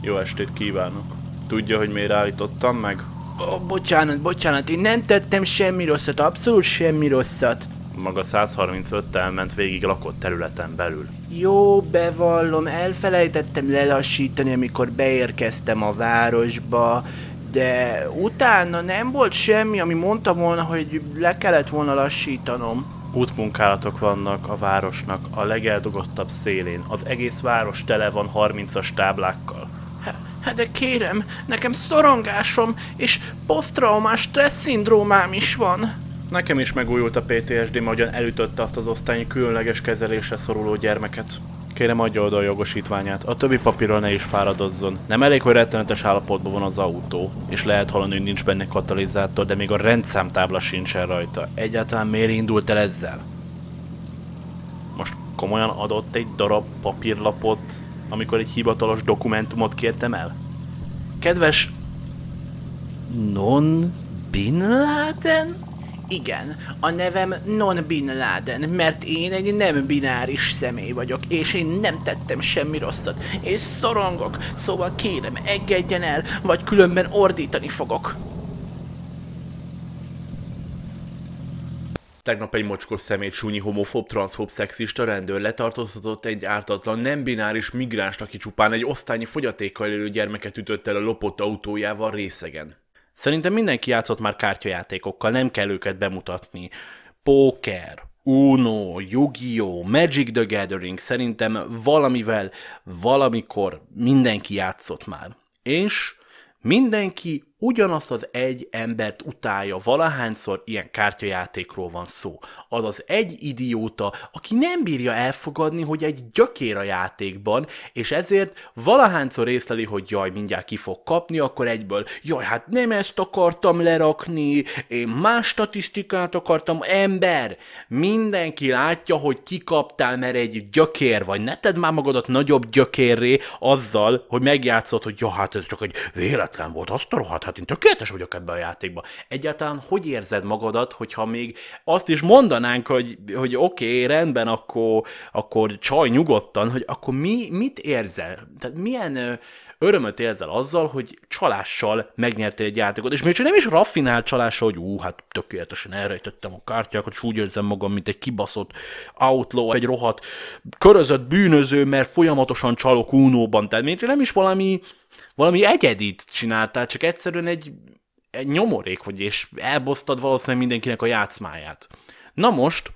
Jó estét kívánok. Tudja, hogy miért állítottam meg? Bocsánat, én nem tettem semmi rosszat, abszolút semmi rosszat. Maga 135-tel ment végig lakott területen belül. Jó, bevallom, elfelejtettem lelassítani, amikor beérkeztem a városba, de utána nem volt semmi, ami mondta volna, hogy le kellett volna lassítanom. Útmunkálatok vannak a városnak a legeldogottabb szélén. Az egész város tele van 30-as táblákkal. Hát de kérem, nekem szorongásom és posztraumás stressz-szindrómám is van. Nekem is megújult a PTSD-m, ahogyan elütötte azt az osztályi különleges kezelésre szoruló gyermeket. Kérem, adja oda a jogosítványát, a többi papírral ne is fáradozzon. Nem elég, hogy rettenetes állapotban van az autó, és lehet hallani, hogy nincs benne katalizátor, de még a rendszámtábla sincsen rajta. Egyáltalán miért indult el ezzel? Most komolyan adott egy darab papírlapot, amikor egy hivatalos dokumentumot kértem el? Kedves... Non Bin Laden? Igen, a nevem Non Bin Laden, mert én egy nem bináris személy vagyok, és én nem tettem semmi rosszat, és szorongok, szóval kérem, engedjen el, vagy különben ordítani fogok. Tegnap egy mocskos szemét súnyi homofób, transzfób, szexista rendőr letartóztatott egy ártatlan nem bináris migránst, aki csupán egy osztályi fogyatékkal élő gyermeket ütött el a lopott autójával Részegen. Szerintem mindenki játszott már kártyajátékokkal, nem kell őket bemutatni. Póker, Uno, Yu-Gi-Oh, Magic the Gathering, szerintem valamivel, valamikor mindenki játszott már. És mindenki ugyanazt az egy embert utálja, valahányszor ilyen kártyajátékról van szó. Az az egy idióta, aki nem bírja elfogadni, hogy egy gyökér a játékban, és ezért valahányszor észleli, hogy jaj, mindjárt ki fog kapni, akkor egyből, jaj, hát nem ezt akartam lerakni, én más statisztikát akartam, ember! Mindenki látja, hogy kikaptál, mert egy gyökér vagy, ne tedd már magadat nagyobb gyökérré azzal, hogy megjátszod, hogy ja, hát ez csak egy véletlen volt, azt a rohadt, hát én tökéletes vagyok ebben a játékban. Egyáltalán hogy érzed magadat, hogyha még azt is mondanánk, hogy oké, rendben, akkor csaj nyugodtan, hogy akkor mit érzel? Tehát milyen örömöt érzel azzal, hogy csalással megnyertél egy játékot, és még csak nem is raffinált csalással, hogy hát tökéletesen elrejtettem a kártyákat, és úgy érzem magam, mint egy kibaszott outlaw, egy rohadt körözött bűnöző, mert folyamatosan csalok Unóban, tehát még csak nem is valami egyedit csináltál, csak egyszerűen egy nyomorék vagy, és elbosztad valószínűleg mindenkinek a játszmáját. Na most,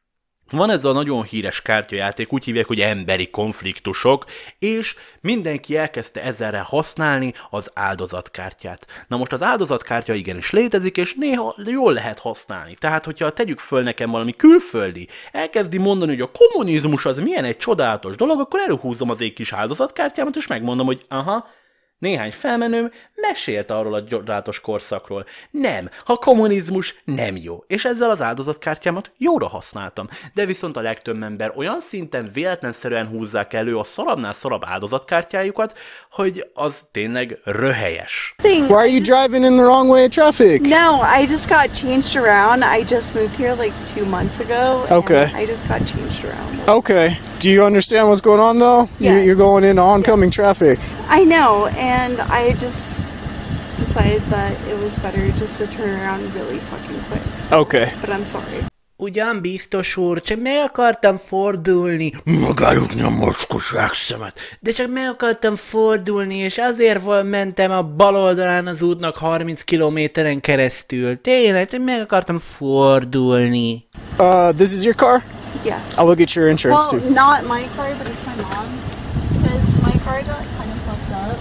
van ez a nagyon híres kártyajáték, úgy hívják, hogy emberi konfliktusok, és mindenki elkezdte ezzelre használni az áldozatkártyát. Na most az áldozatkártya igenis létezik, és néha jól lehet használni. Tehát, hogyha tegyük föl nekem valami külföldi, elkezdi mondani, hogy a kommunizmus az milyen egy csodálatos dolog, akkor előhúzom az én kis áldozatkártyámat, és megmondom, hogy aha, néhány felmenőm mesélt arról a csodálatos korszakról. Nem, a kommunizmus nem jó, és ezzel az áldozatkártyámat jóra használtam. De viszont a legtöbb ember olyan szinten véletlenszerűen húzzák elő a szarabbnál szarabb áldozatkártyájukat, hogy az tényleg röhelyes. Why are you driving in the wrong way of traffic? No, I just got changed around. I just moved here like 2 months ago. Okay. And I just got changed around. Okay. Do you understand what's going on though? Yes. You're going into oncoming traffic. I know, and I just decided that it was better just to turn around really fucking quick. So, Okay. but I'm sorry. Ugyan biztos úr, csak meg akartam fordulni. Megállukni a mocskos szemet. De csak meg akartam fordulni, és azért mentem a bal oldalán az útnak 30 kilométeren keresztül. Tényleg, hogy meg akartam fordulni. This is your car? Yes. I'll look at your insurance Well, too. not my car, but it's my mom's. Because my car got kind of fucked up.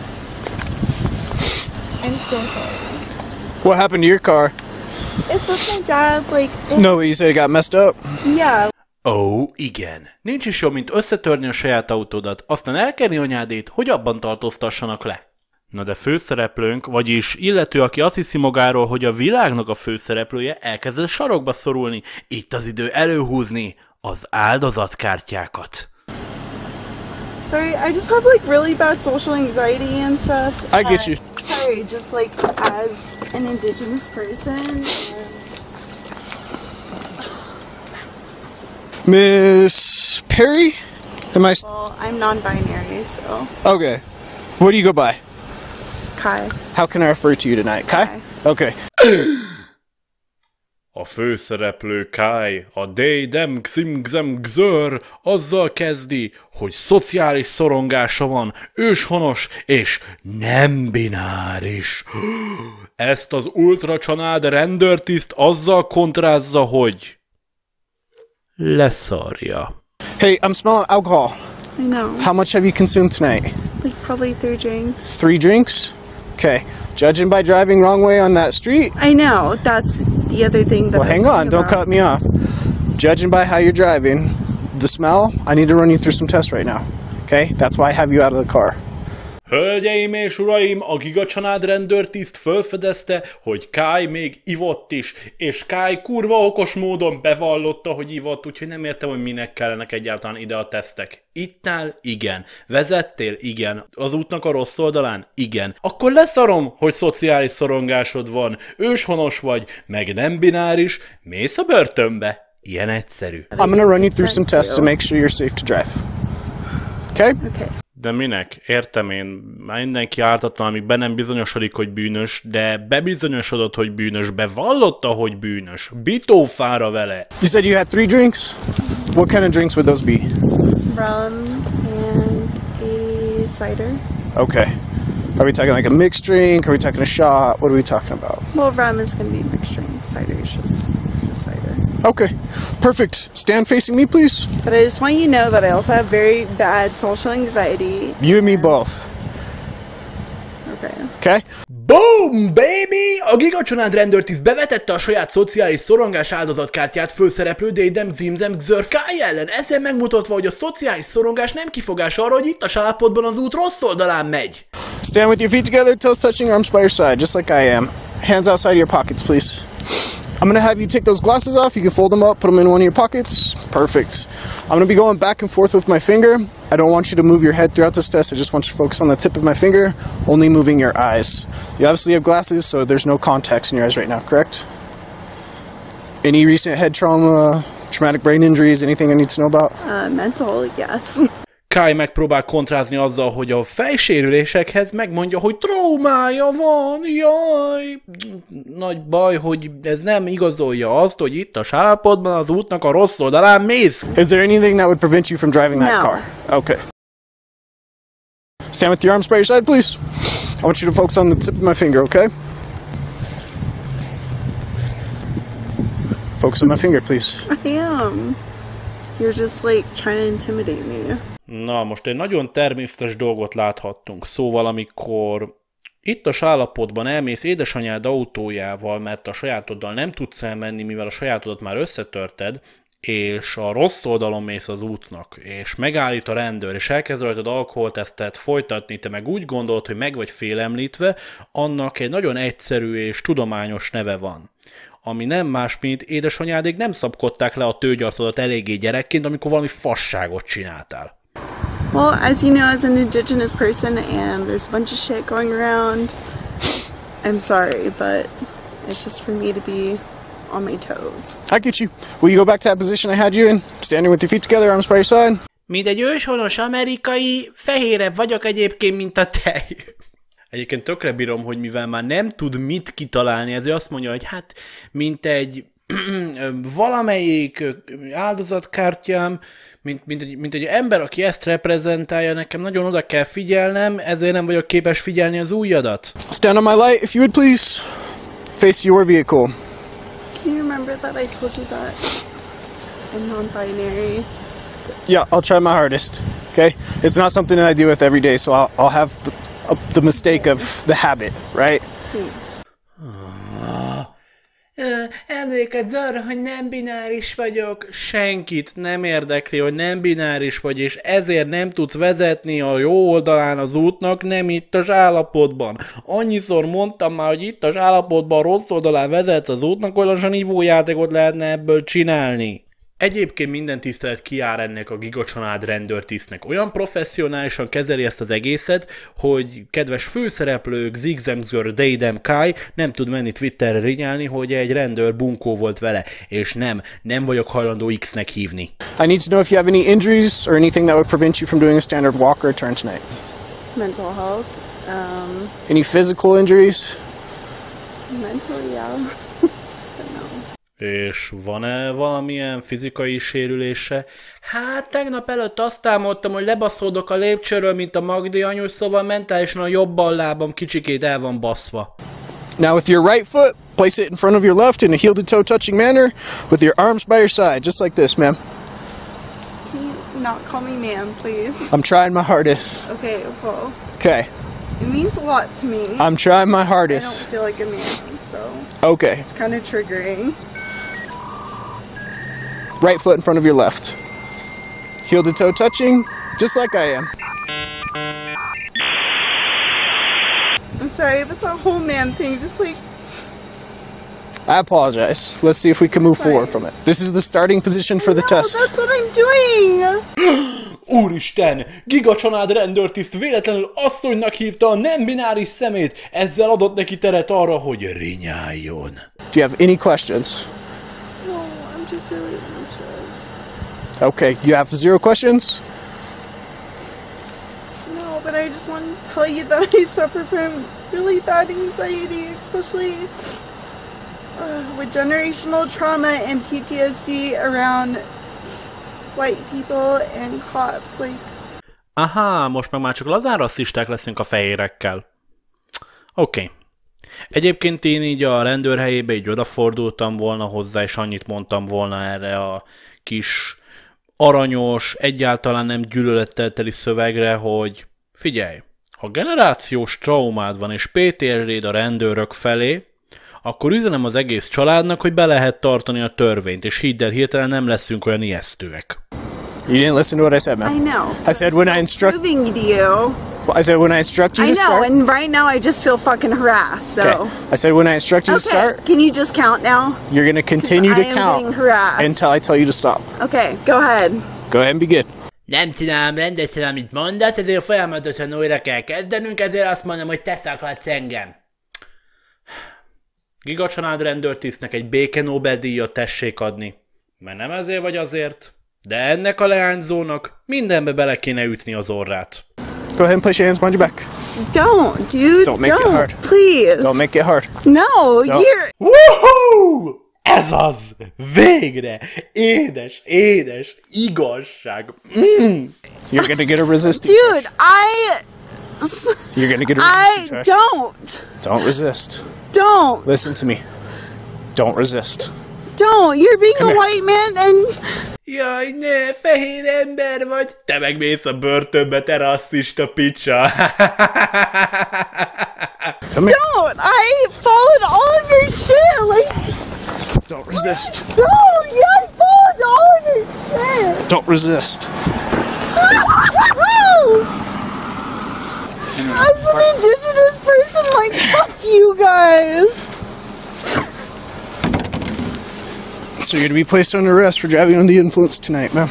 I'm so sorry. What happened to your car? It's with my dad, like... No, but you said it got messed up? Yeah. Ó, igen. Nincs is jobb, mint összetörni a saját autódat, aztán elkerni anyádét, hogy abban tartóztassanak le. Na de főszereplőnk, vagyis illető, aki azt hiszi magáról, hogy a világnak a főszereplője, elkezdett sarokba szorulni. Itt az idő előhúzni az áldozatkártyákat. Sorry, I just have like really bad social anxiety and stuff. I get you. Sorry, just like as an indigenous person. Miss Perry? Am I... Well, I'm non-binary, so. Okay. What do you go by? It's Kai. How can I refer to you tonight? Kai? Kai. Okay. A főszereplő Kai, a Dédem Ximgzem Gzör azzal kezdi, hogy szociális szorongása van, őshonos és nem bináris. Ezt az ultracsanád rendőrtiszt azzal kontrázza, hogy leszarja. Hey, I'm smelling alcohol. I know. How much have you consumed tonight? Like probably 3 drinks. 3 drinks? Okay. Judging by driving wrong way on that street. I know. That's the other thing that Well, I was hang on. thinking Don't about. cut me off. Judging by how you're driving, the smell, I need to run you through some tests right now. Okay? That's why I have you out of the car. Hölgyeim és uraim, a gigacsanád rendőrtiszt felfedezte, hogy Kai még ivott is, és Kai kurva okos módon bevallotta, hogy ivott, úgyhogy nem értem, hogy minek kellenek egyáltalán ide a tesztek. Ittál? Igen. Vezettél? Igen. Az útnak a rossz oldalán? Igen. Akkor leszarom, hogy szociális szorongásod van, őshonos vagy, meg nem bináris, mész a börtönbe. Ilyen egyszerű. I'm gonna run you through some tests to make sure you're safe to drive. Okay? Okay. De minek? Értem én. Mindenki ártatlan, amíg be nem bizonyosodik, hogy bűnös, de bebizonyosodott, hogy bűnös, bevallotta, hogy bűnös. Bitófára vele. You said you had 3 drinks? What kind of drinks would those be? Rum and a cider. Okay. Are we talking like a mixed drink? Are we talking a shot? What are we talking about? Well, rum is going to be a mixed drink. Cider is just a cider. Okay. Perfect. Stand facing me, please. But I just want you to know that I also have very bad social anxiety. You and me both. Okay. Okay? Boom, baby! A gigacsanád rendőrtiszt bevetette a saját szociális szorongás áldozatkártyát főszereplő Dédem Ximgzem Gzör Kai ellen, ezzel megmutatva, hogy a szociális szorongás nem kifogás arra, hogy ittas állapotban az út rossz oldalán megy. Stand with your feet together, toes touching, arms by your side, just like I am. Hands outside your pockets, please. I'm gonna have you take those glasses off. You can fold them up, put them in one of your pockets. Perfect. I'm gonna be going back and forth with my finger. I don't want you to move your head throughout this test. I just want you to focus on the tip of my finger, only moving your eyes. You obviously have glasses, so there's no contacts in your eyes right now, correct? Any recent head trauma, traumatic brain injuries, anything I need to know about? Mental, yes. Kai megpróbál kontrázni azzal, hogy a fejsérülésekhez megmondja, hogy traumája van, jaj. Nagy baj, hogy ez nem igazolja azt, hogy itt a állapotban az útnak a rossz oldalán mész. Is there anything that would prevent you from driving that No. car? Okay. Stand with your arms by your side, please. I want you to focus on the tip of my finger, okay? Focus on my finger, please. I am. You're just like trying to intimidate me. Na, most egy nagyon természetes dolgot láthattunk. Szóval, amikor ittas állapotban elmész édesanyád autójával, mert a sajátoddal nem tudsz elmenni, mivel a sajátodat már összetörted, és a rossz oldalon mész az útnak, és megállít a rendőr, és elkezd rajtad alkoholtesztet folytatni, te meg úgy gondolod, hogy meg vagy félemlítve, annak egy nagyon egyszerű és tudományos neve van. Ami nem más, mint édesanyádék nem szabkodták le a tőgyarcodat eléggé gyerekként, amikor valami fasságot csináltál. Well, as you know, as an indigenous person, and there's a bunch of shit going around, I'm sorry, but it's just for me to be on my toes. I get you. Will you go back to that position I had you in? Standing with your feet together, arms by your side. Mint egy őshonos amerikai, fehérebb vagyok egyébként, mint a tej. Egyébként tökre bírom, hogy mivel már nem tud mit kitalálni, ezért azt mondja, hogy hát, mint egy valamelyik áldozatkártyám, mint egy ember, aki ezt reprezentálja, nekem nagyon oda kell figyelnem, ezért nem vagyok képes figyelni az ujjadat. Stand on my light, if you would please. Face your vehicle. Can you remember that I told you that I'm non-binary? Yeah, I'll try my hardest. Okay? It's not something that I deal with every day, so I'll have the mistake of the habit, right? Thanks. Emlékezz arra, hogy nem bináris vagyok. Senkit nem érdekli, hogy nem bináris vagy, és ezért nem tudsz vezetni a jó oldalán az útnak, nem ittas állapotban. Annyiszor mondtam már, hogy ittas állapotban rossz oldalán vezetsz az útnak, hogy lassan ivójátékot lehetne ebből csinálni. Egyébként minden tisztelet kijár ennek a gigacsanád rendőrtisztnek. Olyan professzionálisan kezeli ezt az egészet, hogy kedves főszereplő Ximgzem Gzör Dédem Kai nem tud menni Twitterre rinyálni, hogy egy rendőr bunkó volt vele, és nem vagyok hajlandó X-nek hívni. I need to know if you have any injuries or anything that would prevent you from doing a standard walk or a turn tonight. mental health. Any physical injuries? Mentally, yeah. But no. És van-e valamilyen fizikai sérülése? Hát tegnap előtt azt álmodtam, hogy lebaszódok a lépcsőről, mint a Magdi anyu, szóval mentálisan a jobb lábam kicsikét el van baszva. Now with your right foot, place it in front of your left in a heel-to-toe touching manner with your arms by your side, just like this, ma'am. Can you not call me ma'am, please? I'm trying my hardest. Okay, well, Okay. it means a lot to me. I'm trying my I don't hardest. feel like a man, so Okay. it's kind of triggering. Right foot in front of your left. Heel-to-toe touching, just like I am. I'm sorry, but the whole man thing just like... I apologize. Let's see if we can move forward from it. This is the starting position for the No, test. that's what I'm doing! Úristen! Giga család rendőrtiszt véletlenül asszonynak hívta a nem bináris szemét, ezzel adott neki teret arra, hogy rinyáljon. Do you have any questions? No, I'm just really anxious. Okay, you have 0 questions? No, but I just want to tell you that I suffer from really bad anxiety, especially with generational trauma and PTSD around white people and cops. Like, Aha, most meg már csak lazán rasszisták leszünk a fehérekkel. Oké. Egyébként én így a rendőr helyébe így odafordultam volna hozzá, és annyit mondtam volna erre a kis aranyos, egyáltalán nem gyűlölettel teli szövegre, hogy figyelj, ha generációs traumád van és PTSD-d a rendőrök felé, akkor üzenem az egész családnak, hogy be lehet tartani a törvényt, és hidd el, hirtelen nem leszünk olyan ijesztőek. You didn't listen to what I said, ma'am. I know. I said when I instruct. Proving to you. I said when I instruct you I to know, start. and right now I just feel fucking harassed. So. Okay. I said when I instruct you to start, Can you just count now? you're going to continue I to am count getting harassed. until I tell you to stop. Okay, go ahead. Go ahead and begin. Nem csinálom rendesen, amit mondasz, ezért folyamatosan újra kell kezdenünk, ezért azt mondom, hogy te szakladsz engem. Giga család rendőrtisztnek egy béke Nobel-díjat tessék adni. Mert nem ezért vagy azért, de ennek a leányzónak mindenbe bele kéne ütni az orrát. Go ahead and place your hands behind your back. Don't, dude. Don't make it hard. Please. Don't make it hard. No, you're... Woohoo! Ez az! Végre! Édes, édes igazság! You're going to get a resistance. Dude, You're going to get a I resistance. check. don't. Don't resist. Don't. Listen to me. Don't resist. Don't. You're being a white man and... Jaj, ne, fehér ember vagy! Te megmész a börtönbe, te rasszista picsa! Come here. Don't. I followed all of your shit. Like, Don't resist. don't. Yeah, I followed all of your shit. Don't resist. As an indigenous person, like, fuck you guys. So you're to be placed under arrest for driving under the influence tonight, ma'am.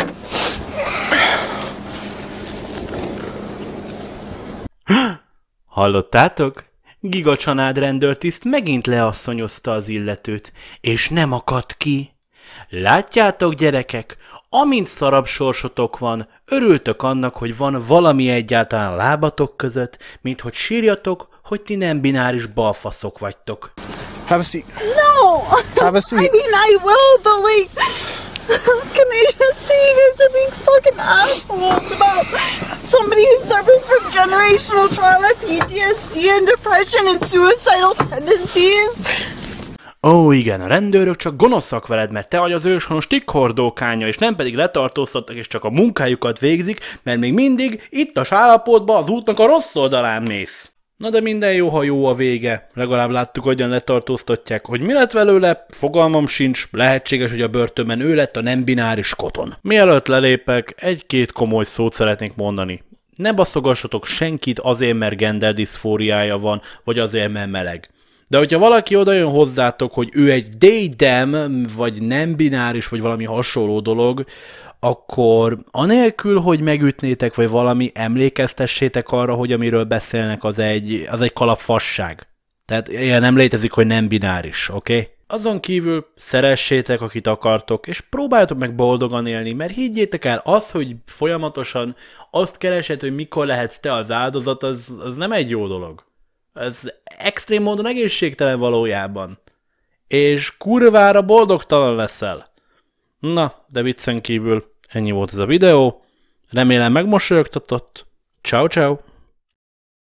Hallottátok? Giga család rendőrtiszt megint leasszonyozta az illetőt, és nem akadt ki. Látjátok, gyerekek, amint szarabb sorsotok van, örültök annak, hogy van valami egyáltalán a lábatok között, mint hogy sírjatok, hogy ti nem bináris balfaszok vagytok. Have a seat. No. Have a seat. I mean, I will, but like, can I just say you guys are being fucking assholes about somebody who suffers from generational trauma, PTSD, and depression and suicidal tendencies? Ó, igen, a rendőrök csak gonoszak veled, mert te vagy az őshonos tikhordókánya, és nem pedig letartóztattak, és csak a munkájukat végzik, mert még mindig ittas állapotban az útnak a rossz oldalán mész. Na de minden jó, ha jó a vége. Legalább láttuk, hogyan letartóztatják. Hogy mi lett velőle, fogalmam sincs, lehetséges, hogy a börtönben ő lett a nem bináris koton. Mielőtt lelépek, egy-két komoly szót szeretnék mondani. Ne baszogassatok senkit azért, mert genderdiszfóriája van, vagy azért, mert meleg. De hogyha valaki oda jön hozzátok, hogy ő egy they-them, vagy nem bináris, vagy valami hasonló dolog, akkor anélkül, hogy megütnétek, vagy valami, emlékeztessétek arra, hogy amiről beszélnek, az egy kalap fasság. Tehát ilyen nem létezik, hogy nem bináris, oké? Azon kívül szeressétek, akit akartok, és próbáljátok meg boldogan élni, mert higgyétek el, az, hogy folyamatosan azt keresed, hogy mikor lehetsz te az áldozat, az nem egy jó dolog. Ez extrém módon egészségtelen valójában. És kurvára boldogtalan leszel. Na, de viccen kívül ennyi volt ez a videó. Remélem megmosolyogtatott. Ciao, ciao.